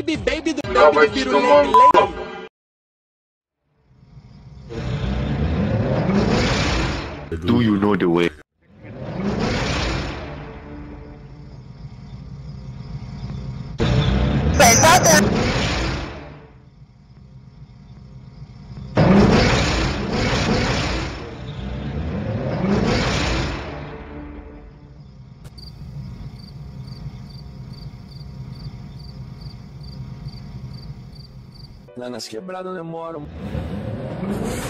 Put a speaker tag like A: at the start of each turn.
A: baby do
B: Não, vai
A: baby
B: te
A: do
B: tomar
A: lady,
B: um
A: lady.
C: Do you know the way?
A: Lá nas quebradas demora.